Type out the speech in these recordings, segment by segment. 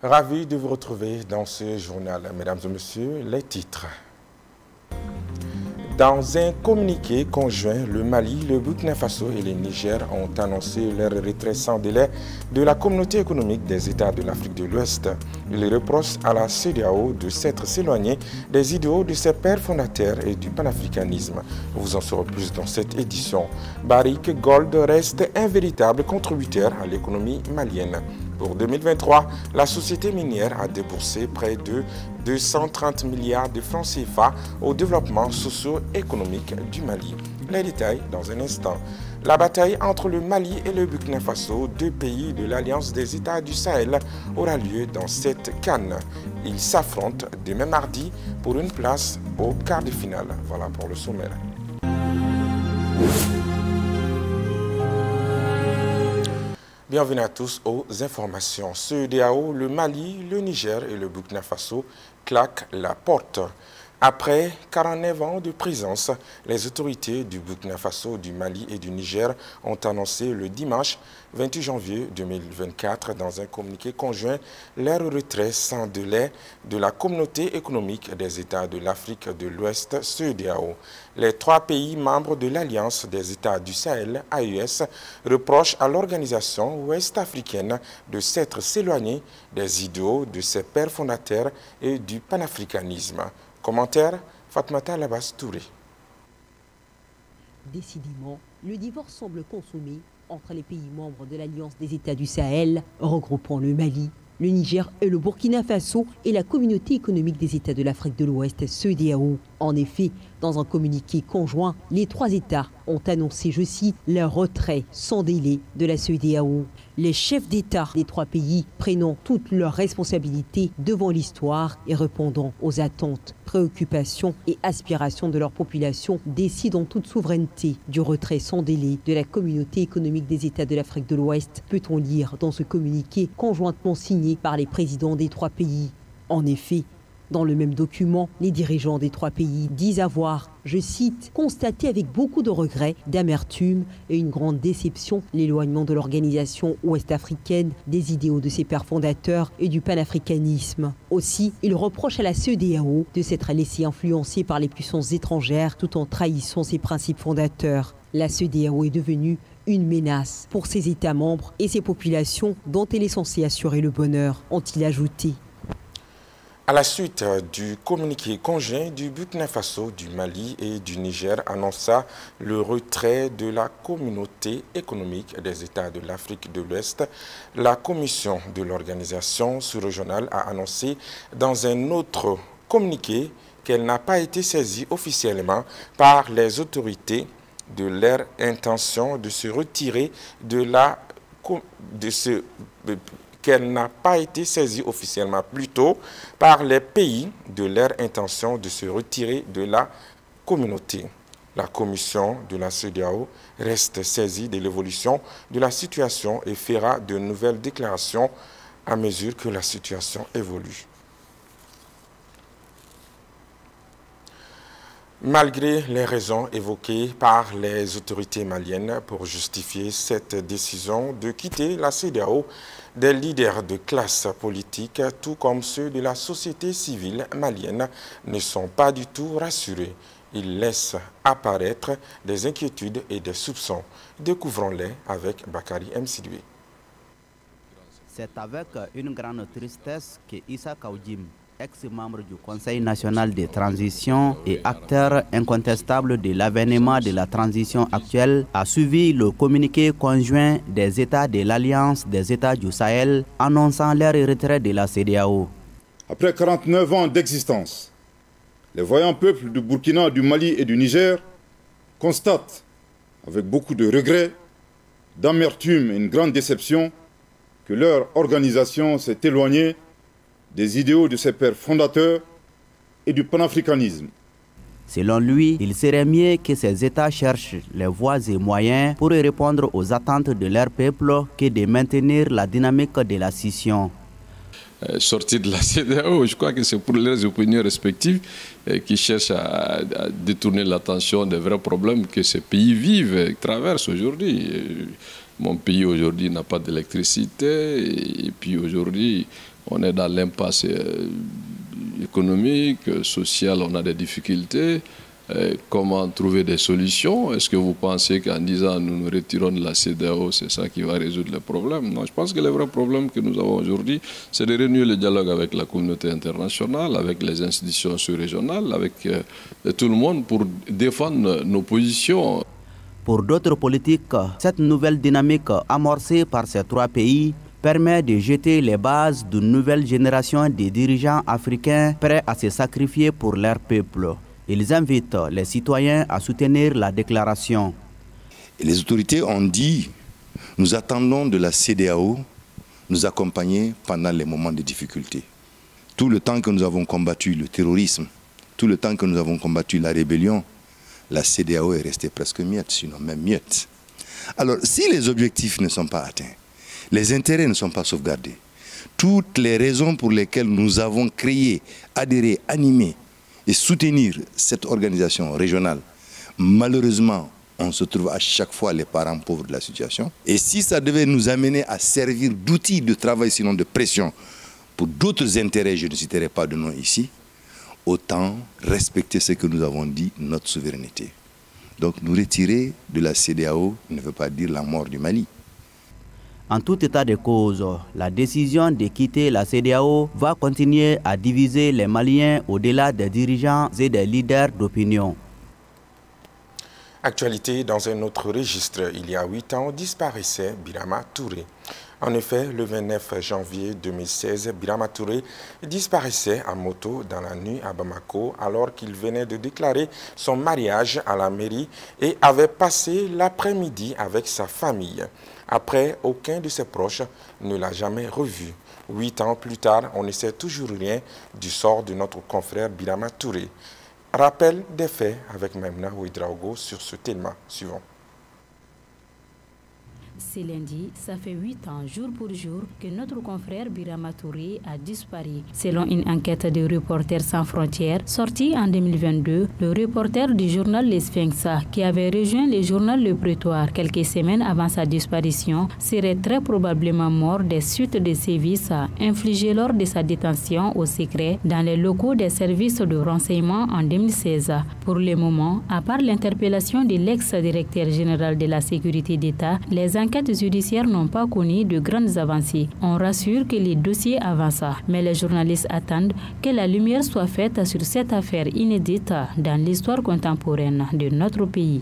Ravi de vous retrouver dans ce journal. Mesdames et messieurs, les titres. Dans un communiqué conjoint, le Mali, le Burkina Faso et le Niger ont annoncé leur retrait sans délai de la communauté économique des États de l'Afrique de l'Ouest. Ils reprochent à la CEDEAO de s'être éloignée des idéaux de ses pères fondateurs et du panafricanisme. Vous en saurez plus dans cette édition. Barrick Gold reste un véritable contributeur à l'économie malienne. Pour 2023, la société minière a déboursé près de 230 milliards de francs CFA au développement socio-économique du Mali. Les détails dans un instant. La bataille entre le Mali et le Burkina Faso, deux pays de l'Alliance des États du Sahel, aura lieu dans cette CAN. Ils s'affrontent demain mardi pour une place au quart de finale. Voilà pour le sommaire. Bienvenue à tous aux informations. CEDEAO, le Mali, le Niger et le Burkina Faso claquent la porte. Après 49 ans de présence, les autorités du Burkina Faso, du Mali et du Niger ont annoncé le dimanche 28 janvier 2024 dans un communiqué conjoint leur retrait sans délai de la communauté économique des États de l'Afrique de l'Ouest, CEDEAO. Les trois pays membres de l'Alliance des États du Sahel, AES, reprochent à l'organisation ouest-africaine de s'être éloignée des idéaux de ses pères fondateurs et du panafricanisme. Commentaire, Fatmata Labas Touré. Décidément, le divorce semble consommé entre les pays membres de l'Alliance des États du Sahel, regroupant le Mali, le Niger et le Burkina Faso et la communauté économique des États de l'Afrique de l'Ouest, CEDEAO. En effet, dans un communiqué conjoint, les trois États ont annoncé, je cite, leur retrait sans délai de la CEDEAO. Les chefs d'État des trois pays prenant toutes leurs responsabilités devant l'histoire et répondant aux attentes, préoccupations et aspirations de leur population décident en toute souveraineté du retrait sans délai de la communauté économique des États de l'Afrique de l'Ouest, peut-on lire dans ce communiqué conjointement signé par les présidents des trois pays. En effet, dans le même document, les dirigeants des trois pays disent avoir, je cite, constaté avec beaucoup de regrets, d'amertume et une grande déception l'éloignement de l'organisation ouest-africaine des idéaux de ses pères fondateurs et du panafricanisme. Aussi, ils reprochent à la CEDEAO de s'être laissée influencer par les puissances étrangères tout en trahissant ses principes fondateurs. La CEDEAO est devenue une menace pour ses États membres et ses populations dont elle est censée assurer le bonheur, ont-ils ajouté. À la suite du communiqué conjoint du Burkina Faso, du Mali et du Niger annonça le retrait de la communauté économique des États de l'Afrique de l'Ouest, la commission de l'organisation sous-régionale a annoncé dans un autre communiqué qu'elle n'a pas été saisie officiellement par les autorités de leur intention de se retirer qu'elle n'a pas été saisie officiellement plutôt par les pays de leur intention de se retirer de la communauté. La commission de la CEDEAO reste saisie de l'évolution de la situation et fera de nouvelles déclarations à mesure que la situation évolue. Malgré les raisons évoquées par les autorités maliennes pour justifier cette décision de quitter la CEDEAO, des leaders de classe politique, tout comme ceux de la société civile malienne, ne sont pas du tout rassurés. Ils laissent apparaître des inquiétudes et des soupçons. Découvrons-les avec Bakary M. Sidoué. C'est avec une grande tristesse que Issa Kaoudim, ex-membre du Conseil national de transition et acteur incontestable de l'avènement de la transition actuelle, a suivi le communiqué conjoint des États de l'Alliance des États du Sahel annonçant leur retrait de la CEDEAO. Après 49 ans d'existence, les voyants peuples du Burkina, du Mali et du Niger constatent, avec beaucoup de regrets, d'amertume et une grande déception, que leur organisation s'est éloignée des idéaux de ses pères fondateurs et du panafricanisme. Selon lui, il serait mieux que ces États cherchent les voies et moyens pour répondre aux attentes de leur peuple que de maintenir la dynamique de la scission. Sortir de la CEDEAO, je crois que c'est pour leurs opinions respectives qui cherchent à détourner l'attention des vrais problèmes que ces pays vivent et traversent aujourd'hui. Mon pays aujourd'hui n'a pas d'électricité et puis aujourd'hui, On est dans l'impasse économique, sociale, on a des difficultés. Comment trouver des solutions? Est-ce que vous pensez qu'en disant nous nous retirons de la CEDEAO, c'est ça qui va résoudre les problèmes? Non, je pense que le vrai problème que nous avons aujourd'hui, c'est de renouer le dialogue avec la communauté internationale, avec les institutions sous-régionales, avec tout le monde pour défendre nos positions. Pour d'autres politiques, cette nouvelle dynamique amorcée par ces trois pays permet de jeter les bases d'une nouvelle génération de dirigeants africains prêts à se sacrifier pour leur peuple. Ils invitent les citoyens à soutenir la déclaration. Les autorités ont dit, nous attendons de la CEDEAO nous accompagner pendant les moments de difficulté. Tout le temps que nous avons combattu le terrorisme, tout le temps que nous avons combattu la rébellion, la CEDEAO est restée presque muette, sinon même muette. Alors, si les objectifs ne sont pas atteints, les intérêts ne sont pas sauvegardés, toutes les raisons pour lesquelles nous avons créé, adhéré, animé et soutenir cette organisation régionale, malheureusement, on se trouve à chaque fois les parents pauvres de la situation. Et si ça devait nous amener à servir d'outil de travail, sinon de pression, pour d'autres intérêts, je ne citerai pas de nom ici, autant respecter ce que nous avons dit, notre souveraineté. Donc nous retirer de la CEDEAO ne veut pas dire la mort du Mali. En tout état de cause, la décision de quitter la CEDEAO va continuer à diviser les Maliens au-delà des dirigeants et des leaders d'opinion. Actualité dans un autre registre. Il y a 8 ans, disparaissait Birama Touré. En effet, le 29 janvier 2016, Birama Touré disparaissait à moto dans la nuit à Bamako alors qu'il venait de déclarer son mariage à la mairie et avait passé l'après-midi avec sa famille. Après, aucun de ses proches ne l'a jamais revu. 8 ans plus tard, on ne sait toujours rien du sort de notre confrère Birama Touré. Rappel des faits avec Memna Ouedraogo sur ce thème suivant. C'est lundi, ça fait 8 ans, jour pour jour, que notre confrère Birama Touré a disparu. Selon une enquête de Reporters sans frontières, sortie en 2022, le reporter du journal Les Sphinx, qui avait rejoint le journal Le Prétoire quelques semaines avant sa disparition, serait très probablement mort des suites de sévices infligés lors de sa détention au secret dans les locaux des services de renseignement en 2016. Pour le moment, à part l'interpellation de l'ex-directeur général de la sécurité d'État, les enquêtes judiciaires n'ont pas connu de grandes avancées. On rassure que les dossiers avancent, mais les journalistes attendent que la lumière soit faite sur cette affaire inédite dans l'histoire contemporaine de notre pays.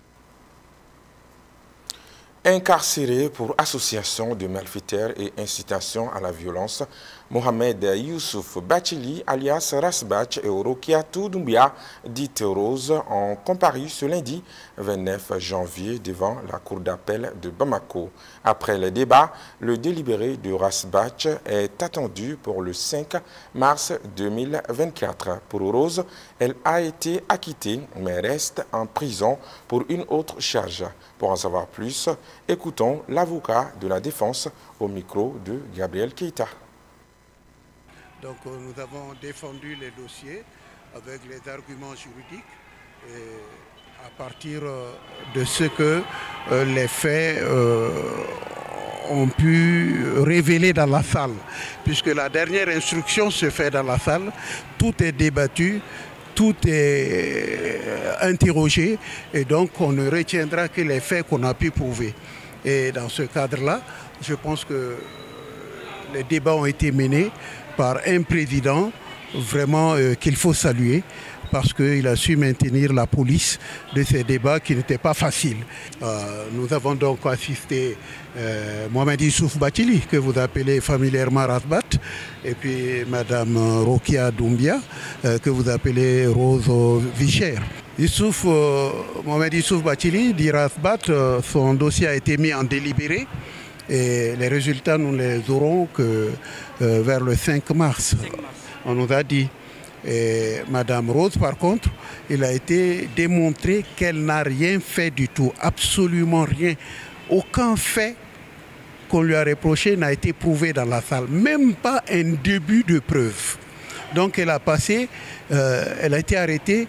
Incarcéré pour association de malfaiteurs et incitation à la violence, Mohamed Youssouf Bachili, alias Rasbach, et Rokia Doumbia, dite Rose, ont comparu ce lundi 29 janvier devant la cour d'appel de Bamako. Après les débats, le délibéré de Rasbach est attendu pour le 5 mars 2024. Pour Rose, elle a été acquittée mais reste en prison pour une autre charge. Pour en savoir plus, écoutons l'avocat de la défense au micro de Gabriel Keita. Donc nous avons défendu les dossiers avec les arguments juridiques et à partir de ce que les faits ont pu révéler dans la salle. Puisque la dernière instruction se fait dans la salle, tout est débattu, tout est interrogé et donc on ne retiendra que les faits qu'on a pu prouver. Et dans ce cadre-là, je pense que les débats ont été menés par un président vraiment qu'il faut saluer parce qu'il a su maintenir la police de ces débats qui n'étaient pas faciles. Nous avons donc assisté Mohamed Youssouf Bachili, que vous appelez familièrement Rasbat, et puis Madame Rokia Doumbia, que vous appelez Rose Vichère. Mohamed Youssouf Bachili, dit Rasbat, son dossier a été mis en délibéré. Et les résultats, nous les aurons que vers le 5 mars. On nous a dit. Et Madame Rose, par contre, il a été démontré qu'elle n'a rien fait du tout, absolument rien. Aucun fait qu'on lui a reproché n'a été prouvé dans la salle, même pas un début de preuve. Donc elle a passé, elle a été arrêtée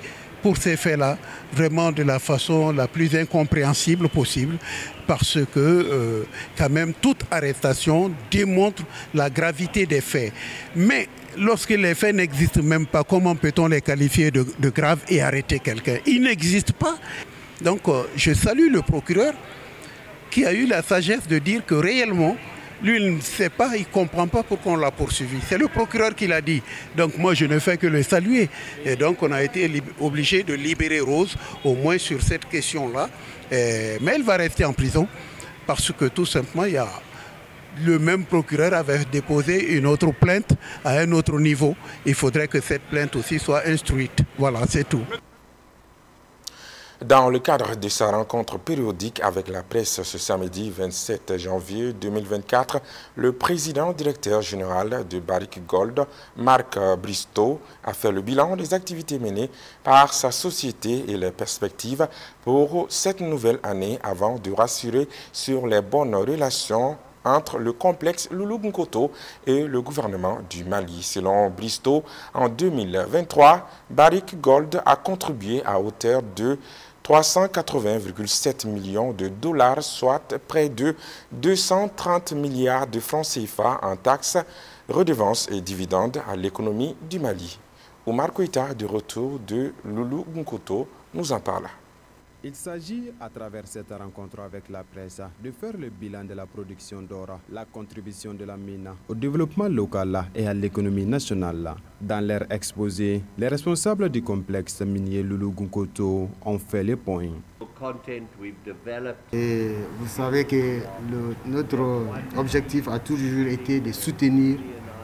pour ces faits-là, vraiment de la façon la plus incompréhensible possible, parce que quand même toute arrestation démontre la gravité des faits. Mais lorsque les faits n'existent même pas, comment peut-on les qualifier de graves et arrêter quelqu'un? Ils n'existent pas. Donc je salue le procureur qui a eu la sagesse de dire que réellement, lui, il ne sait pas, il ne comprend pas pourquoi on l'a poursuivi. C'est le procureur qui l'a dit. Donc moi, je ne fais que le saluer. Et donc, on a été obligé de libérer Rose, au moins sur cette question-là. Mais elle va rester en prison parce que tout simplement, le même procureur avait déposé une autre plainte à un autre niveau. Il faudrait que cette plainte aussi soit instruite. Voilà, c'est tout. Dans le cadre de sa rencontre périodique avec la presse ce samedi 27 janvier 2024, le président directeur général de Barrick Gold, Marc Bristow, a fait le bilan des activités menées par sa société et les perspectives pour cette nouvelle année avant de rassurer sur les bonnes relations entre le complexe Loulo-Gounkoto et le gouvernement du Mali. Selon Bristow, en 2023, Barrick Gold a contribué à hauteur de 380,7 millions de dollars, soit près de 230 milliards de francs CFA en taxes, redevances et dividendes à l'économie du Mali. Oumar Koïta, de retour de Loulo-Gounkoto, nous en parle. Il s'agit, à travers cette rencontre avec la presse, de faire le bilan de la production d'or, la contribution de la mine au développement local et à l'économie nationale. Dans leur exposé, les responsables du complexe minier Loulo-Gounkoto ont fait les points. Et vous savez que notre objectif a toujours été de soutenir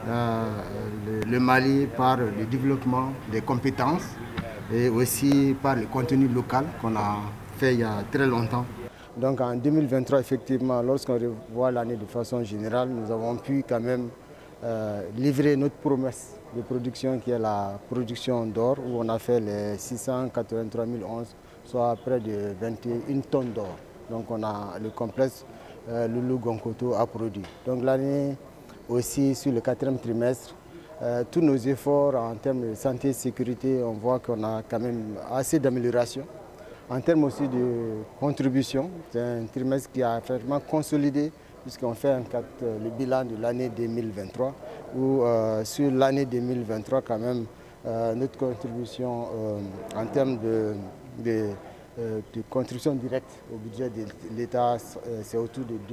le Mali par le développement des compétences et aussi par le contenu local qu'on a fait il y a très longtemps. Donc en 2023, effectivement, lorsqu'on revoit l'année de façon générale, nous avons pu quand même livrer notre promesse de production qui est la production d'or, où on a fait les 683 011, soit près de 21 tonnes d'or. Donc on a le complexe Loulo-Gounkoto a produit. Donc l'année aussi, sur le 4e trimestre, tous nos efforts en termes de santé et sécurité, on voit qu'on a quand même assez d'amélioration. En termes aussi de contribution, c'est un trimestre qui a vraiment consolidé, puisqu'on fait le bilan de l'année 2023, où sur l'année 2023, quand même, notre contribution en termes de contribution directe au budget de l'État, c'est autour de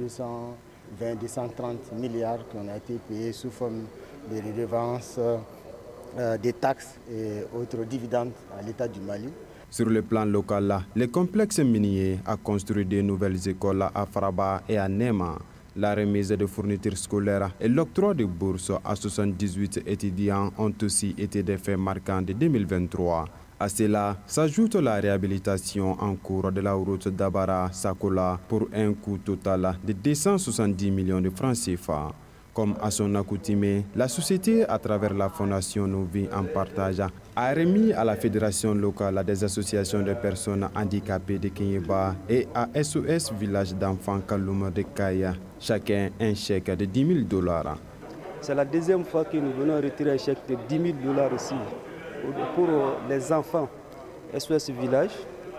220-230 milliards qui ont été payés sous forme des redevances, des taxes et autres dividendes à l'État du Mali. Sur le plan local, le complexe minier a construit de nouvelles écoles à Faraba et à Nema. La remise de fournitures scolaires et l'octroi de bourses à 78 étudiants ont aussi été des faits marquants de 2023. À cela s'ajoute la réhabilitation en cours de la route d'Abara-Sakola pour un coût total de 270 millions de francs CFA. Comme à son accoutumée, la société, à travers la fondation Nos Vies en Partage, a remis à la Fédération locale des associations de personnes handicapées de Kenyeba et à SOS Village d'enfants Kaloum de Kaya, chacun un chèque de 10 000 $. C'est la deuxième fois que nous venons retirer un chèque de 10 000 $ ici pour les enfants SOS Village.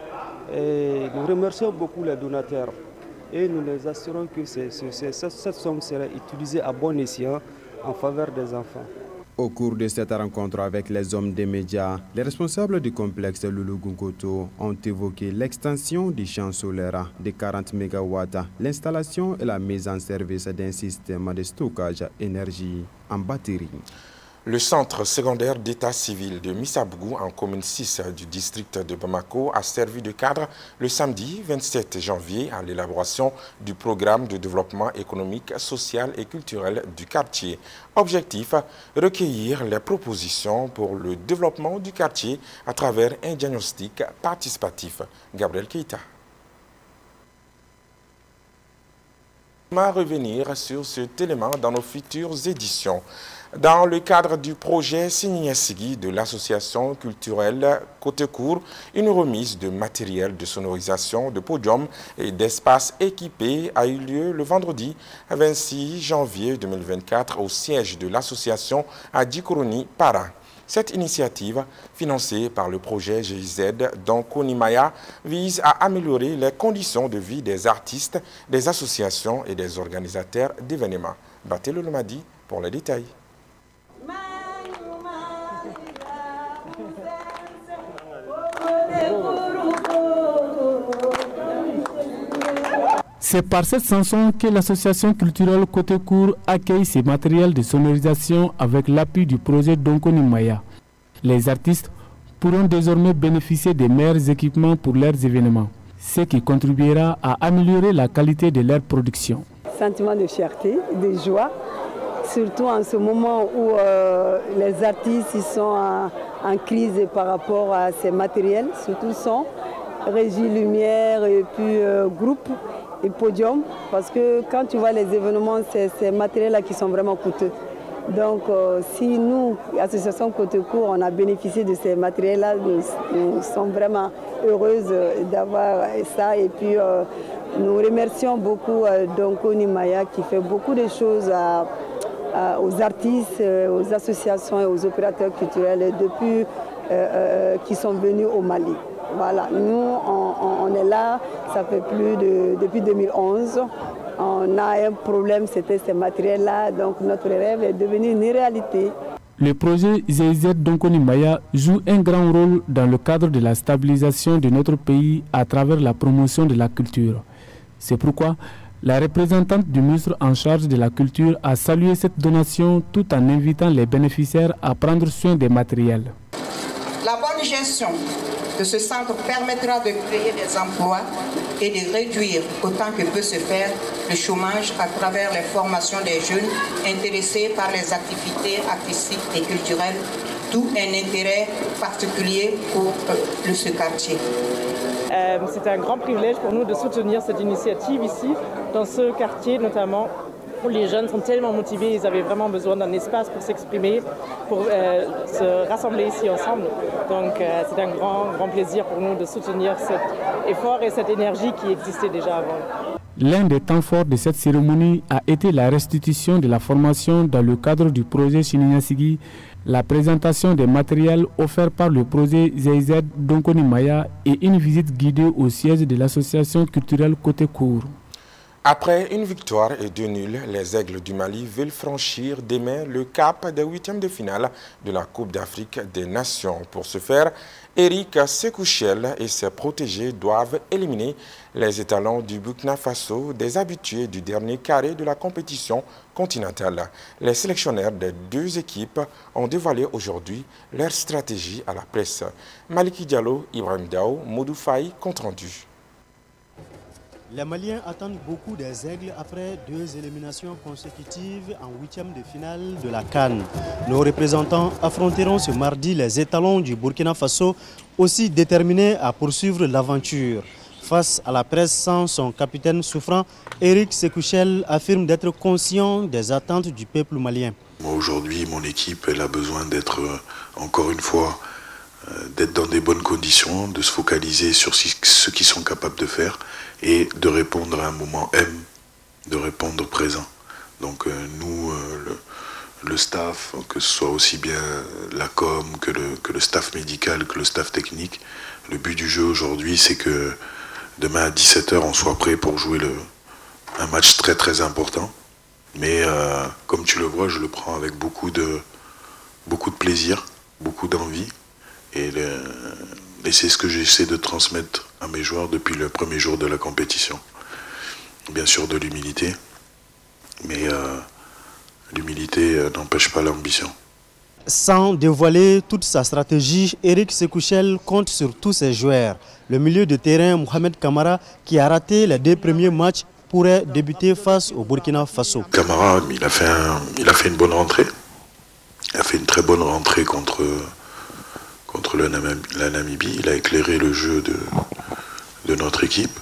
Et nous remercions beaucoup les donateurs. Et nous les assurons que cette somme sera utilisée à bon escient en faveur des enfants. Au cours de cette rencontre avec les hommes des médias, les responsables du complexe Loulo-Gounkoto ont évoqué l'extension du champ solaire de 40 MW, l'installation et la mise en service d'un système de stockage énergie en batterie. Le centre secondaire d'état civil de Missabougou, en commune 6 du district de Bamako, a servi de cadre le samedi 27 janvier à l'élaboration du programme de développement économique, social et culturel du quartier. Objectif, recueillir les propositions pour le développement du quartier à travers un diagnostic participatif. Gabriel Keita. On va revenir sur cet élément dans nos futures éditions. Dans le cadre du projet Signiasigi de l'association culturelle Côté Court, une remise de matériel de sonorisation, de podium et d'espaces équipés a eu lieu le vendredi 26 janvier 2024 au siège de l'association à Djikoroni Para. Cette initiative, financée par le projet GIZ d'Onkonimaya, vise à améliorer les conditions de vie des artistes, des associations et des organisateurs d'événements. Battez-le Lomadi pour les détails. C'est par cette chanson que l'association culturelle Côté Court accueille ses matériels de sonorisation avec l'appui du projet d'Onkonimaya. Les artistes pourront désormais bénéficier des meilleurs équipements pour leurs événements, ce qui contribuera à améliorer la qualité de leur production. Sentiment de fierté, de joie, surtout en ce moment où les artistes ils sont en crise par rapport à ces matériels, surtout son, régie lumière et puis groupe et podium, parce que quand tu vois les événements, c'est ces matériels-là qui sont vraiment coûteux. Donc si nous, Association Côté Court, on a bénéficié de ces matériels-là, nous sommes vraiment heureuses d'avoir ça. Et puis nous remercions beaucoup d'Onkonimaya qui fait beaucoup de choses aux artistes, aux associations et aux opérateurs culturels depuis qui sont venus au Mali. Voilà, nous on est là, ça fait depuis 2011. On a un problème, c'était ces matériels-là, donc notre rêve est devenu une réalité. Le projet GIZ d'Onkonimaya joue un grand rôle dans le cadre de la stabilisation de notre pays à travers la promotion de la culture. C'est pourquoi la représentante du ministre en charge de la culture a salué cette donation tout en invitant les bénéficiaires à prendre soin des matériels. La bonne gestion de ce centre permettra de créer des emplois et de réduire autant que peut se faire le chômage à travers les formations des jeunes intéressés par les activités artistiques et culturelles, d'où un intérêt particulier pour ce quartier. C'est un grand privilège pour nous de soutenir cette initiative ici, dans ce quartier notamment, où les jeunes sont tellement motivés, ils avaient vraiment besoin d'un espace pour s'exprimer, pour se rassembler ici ensemble. Donc c'est un grand plaisir pour nous de soutenir cet effort et cette énergie qui existait déjà avant. L'un des temps forts de cette cérémonie a été la restitution de la formation dans le cadre du projet Chininyasigi, la présentation des matériels offerts par le projet GIZ d'Onkonimaya et une visite guidée au siège de l'association culturelle Côté Court. Après une victoire et 2 nuls, les Aigles du Mali veulent franchir demain le cap des 8e de finale de la Coupe d'Afrique des Nations. Pour ce faire, Eric Sekouchel et ses protégés doivent éliminer les étalons du Burkina Faso, des habitués du dernier carré de la compétition continentale. Les sélectionneurs des 2 équipes ont dévoilé aujourd'hui leur stratégie à la presse. Maliki Diallo, Ibrahim Dao, Modou Faye, compte rendu. Les Maliens attendent beaucoup des Aigles après 2 éliminations consécutives en 8e de finale de la CAN. Nos représentants affronteront ce mardi les étalons du Burkina Faso, aussi déterminés à poursuivre l'aventure. Face à la presse sans son capitaine souffrant, Eric Sekouchel affirme d'être conscient des attentes du peuple malien. Aujourd'hui, mon équipe elle a besoin d'être, encore une fois, d'être dans des bonnes conditions, de se focaliser sur ce qu'ils sont capables de faire et de répondre à un moment M, de répondre présent. Donc nous, le staff, que ce soit aussi bien la com que le staff médical, que le staff technique, le but du jeu aujourd'hui, c'est que demain à 17 h, on soit prêt pour jouer un match très très important. Mais comme tu le vois, je le prends avec beaucoup de plaisir, beaucoup d'envie. Et c'est ce que j'essaie de transmettre à mes joueurs depuis le premier jour de la compétition. Bien sûr de l'humilité, mais l'humilité n'empêche pas l'ambition. Sans dévoiler toute sa stratégie, Eric Sekouchel compte sur tous ses joueurs. Le milieu de terrain, Mohamed Kamara, qui a raté les 2 premiers matchs, pourrait débuter face au Burkina Faso. Kamara, il a fait une bonne rentrée. Il a fait une très bonne rentrée contre la Namibie. Il a éclairé le jeu de notre équipe.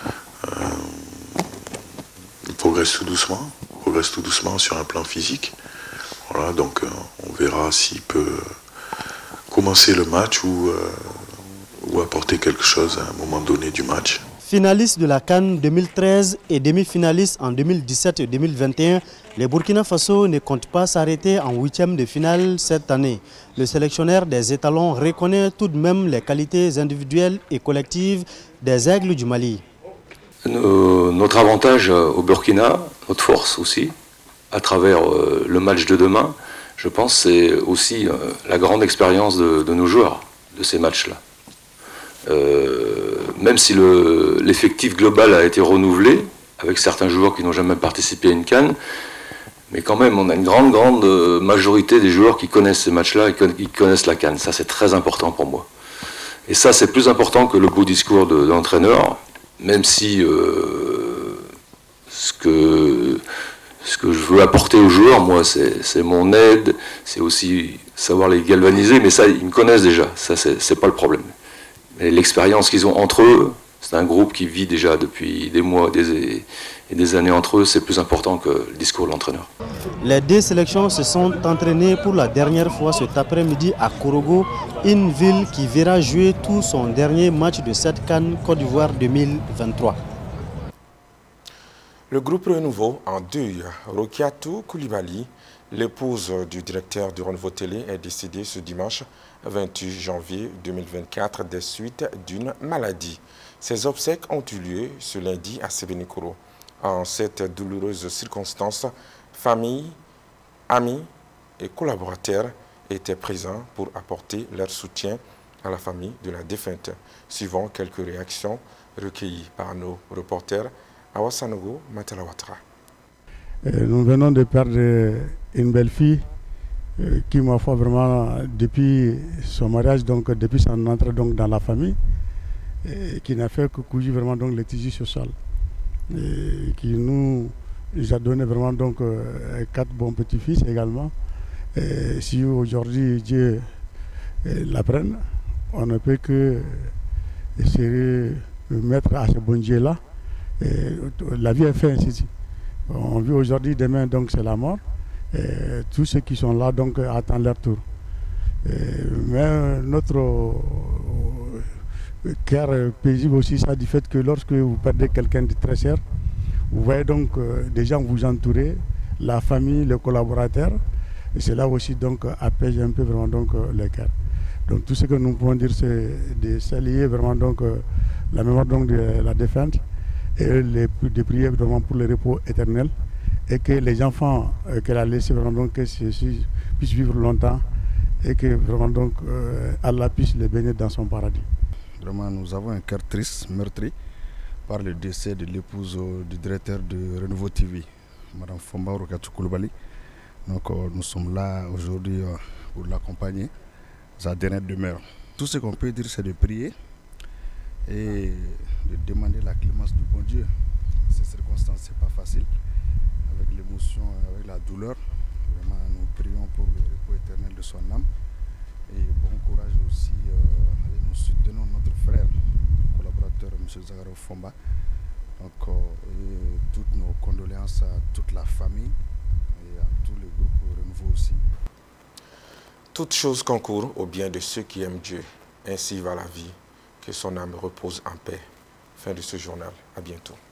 Il progresse tout doucement sur un plan physique. Voilà, donc on verra s'il peut commencer le match ou apporter quelque chose à un moment donné du match. Finaliste de la CAN 2013 et demi-finaliste en 2017 et 2021, le Burkina Faso ne compte pas s'arrêter en 8e de finale cette année. Le sélectionneur des étalons reconnaît tout de même les qualités individuelles et collectives des Aigles du Mali. Notre avantage au Burkina, notre force aussi, à travers le match de demain, je pense c'est aussi la grande expérience de nos joueurs, de ces matchs-là. Même si l'effectif global a été renouvelé, avec certains joueurs qui n'ont jamais participé à une CAN, mais quand même on a une grande majorité des joueurs qui connaissent ces matchs-là et qui connaissent la CAN. Ça c'est très important pour moi. Et ça c'est plus important que le beau discours de l'entraîneur, même si ce que je veux apporter aux joueurs, moi, c'est mon aide, c'est aussi savoir les galvaniser, mais ça, ils me connaissent déjà, ça, c'est pas le problème. Mais l'expérience qu'ils ont entre eux, c'est un groupe qui vit déjà depuis des mois et des années entre eux, c'est plus important que le discours de l'entraîneur. Les deux sélections se sont entraînées pour la dernière fois cet après-midi à Korogo, une ville qui verra jouer tout son dernier match de cette CAN Côte d'Ivoire 2023. Le groupe Renouveau en deuil. Rokiatou Koulibaly, l'épouse du directeur du Renouveau Télé, est décédée ce dimanche 28 janvier 2024 des suites d'une maladie. Ses obsèques ont eu lieu ce lundi à Sébenikoro. En cette douloureuse circonstance, famille, amis et collaborateurs étaient présents pour apporter leur soutien à la famille de la défunte. Suivant quelques réactions recueillies par nos reporters, Awasanogo Matalawatra. Nous venons de perdre une belle fille qui, ma foi, vraiment, depuis son mariage, donc depuis son entrée donc, dans la famille, qui n'a fait que coucher vraiment donc, le tissu social. Et qui nous a donné vraiment donc 4 bons petits-fils également. Et si aujourd'hui Dieu l'apprenne, on ne peut que essayer de mettre à ce bon Dieu-là. La vie est faite ainsi. On vit aujourd'hui, demain donc c'est la mort. Et tous ceux qui sont là donc attendent leur tour. Mais notre cœur paisible aussi, ça du fait que lorsque vous perdez quelqu'un de très cher, vous voyez donc des gens vous entourer, la famille, les collaborateurs, et cela aussi donc apaise un peu vraiment donc le cœur. Donc tout ce que nous pouvons dire, c'est de saluer vraiment donc la mémoire donc de la défunte et de prier vraiment pour le repos éternel et que les enfants qu'elle a laissés vraiment donc puissent vivre longtemps et que vraiment donc Allah puisse les bénir dans son paradis. Vraiment, nous avons un cœur triste, meurtri par le décès de l'épouse du directeur de Renouveau TV, Mme Fomba Rokiatou Koulibaly. Donc nous sommes là aujourd'hui pour l'accompagner, sa dernière demeure. Tout ce qu'on peut dire, c'est de prier et de demander la clémence du bon Dieu. Ces circonstances, ce n'est pas facile, avec l'émotion, avec la douleur. Vraiment, nous prions pour le repos éternel de son âme. Et bon courage aussi, nous soutenons notre frère, collaborateur M. Zagaro Fomba. Donc, toutes nos condoléances à toute la famille et à tous les groupes Renouveau aussi. Toute chose concourt au bien de ceux qui aiment Dieu. Ainsi va la vie. Que son âme repose en paix. Fin de ce journal. À bientôt.